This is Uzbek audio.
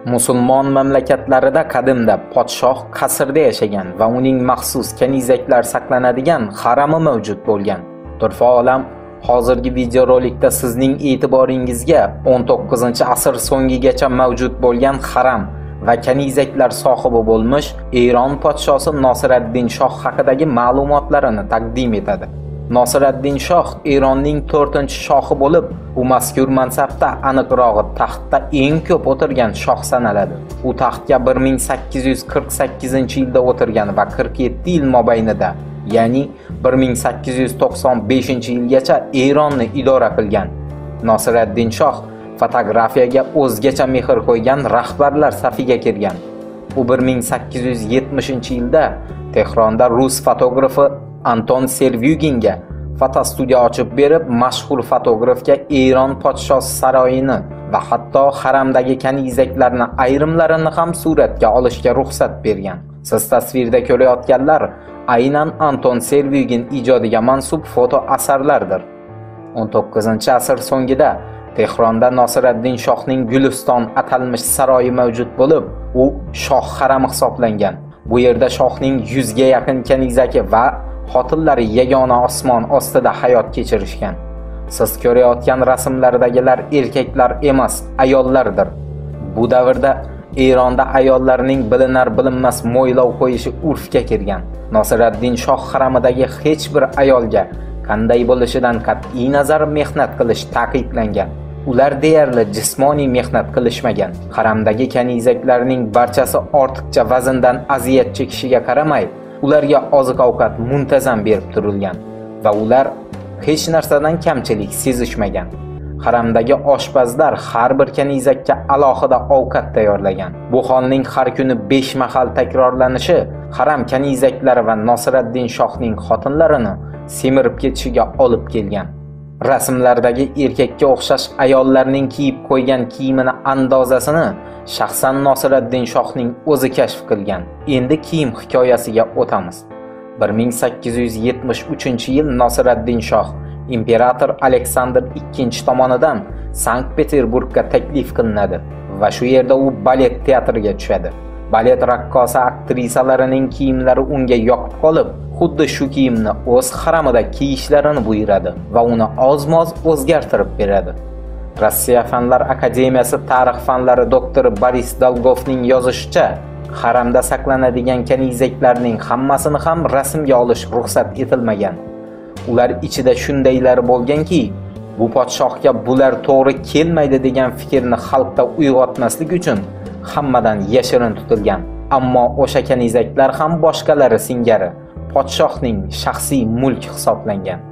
Musulmon mamlakatlarida qadimda podshoh qasrda yashagan va uning maxsus kanizaklar saqlanadigan harami mavjud bo'lgan. Turfa olam hozirgi videorolikda sizning e'tiboringizga 19-asr so'ngigacha mavjud bo'lgan haram va kanizaklar sohibi bo'lmish Eron podshosi Nosiraddin Shoh haqidagi ma'lumotlarini taqdim etadi. Nosiraddin Shoh Eronning 4-shohi bo'lib, u mazkur mansabda, aniqrog'i taxtda eng ko'p o'tirgan shoh sanaladi. U taxtga 1848-yilda o'tirgan va 47 yil mobaynida, ya'ni 1895-yilgacha Eronni idora qilgan. Nosiraddin Shoh fotografiyaga o'zgacha mehr qo'ygan rahbarlar safiga kirgan. U 1870-yilda Tehronda rus fotografi Anton Servyuginga fotostudiya ochib berib, mashhur fotografga Eron podshosi saroyini va hatto haramdagi kanizaklarni ayrimlarini ham suratga olishga ruxsat bergan. Siz tasvirda ko'rayotganlar aynan Anton Servyugin ijodiga mansub foto asarlardir. 19-asr so'ngida Tehronda Nosiraddin Shohning Guliston atalmish saroyi mavjud bo'lib, u shoh harami hisoblangan. Bu yerda shohning 100 ga yaqin kanizaki va xotinlari yagona osmon ostida hayot kechirishgan. Siz ko'rayotgan rasmlardagilar erkaklar emas, ayollardir. Bu davrda Eronda ayollarning bilinar-bilinmas mo'ylov qo'yishi urfga kirgan. Nosiraddin Shoh haramidagi hech bir ayolga qanday bo'lishidan qat'iy nazar mehnat qilish taqiqlangan. Ular deyarli jismoniy mehnat qilishmagan. Haramdagi kanizaklarning barchasi ortiqcha vazndan aziyat chekishiga qaramay, ularga oziq-ovqat muntazam berib turilgan va ular hech narsadan kamchilik sezishmagan. Haramdagi oshpazlar har bir kanizakka alohida ovqat tayyorlagan. Bu holning har kuni 5 mahal takrorlanishi haram kanizaklari va Nosiraddin Shohning xotinlarini semirib ketishiga olib kelgan. Rasmlardagi erkakka o'xshash ayollarning kiyib qo'ygan kiyimini andozasini shaxsan Nosiraddin Shohning o'zi kashf qilgan. Endi kiyim hikoyasiga o'tamiz. 1873-yil Nosiraddin Shoh imperator Aleksandr II tomonidan Sankt-Peterburgga taklif qilinadi va shu yerda u balet teatriga tushadi. Balet raqqosa aktrisalarining kiyimlari unga yoqib qolib, xuddi shu kiyimni o'z haramida kiyishlarini buyuradi va uni oz-moz o'zgartirib beradi. Rossiya Fanlar Akademiyasi tarix fanlari doktori Boris Dolgovning yozishicha, haramda saqlanadigan kanizaklarning hammasini ham rasmga olish ruxsat etilmagan. Ular ichida shundaylari bo'lganki, bu podshohga bular to'g'ri kelmaydi degan fikrni xalqda uyg'otmaslik uchun hammadan yashirin tutilgan. Ammo o'sha kanizaklar ham boshqalari singari podshohning shaxsiy mulki hisoblangan.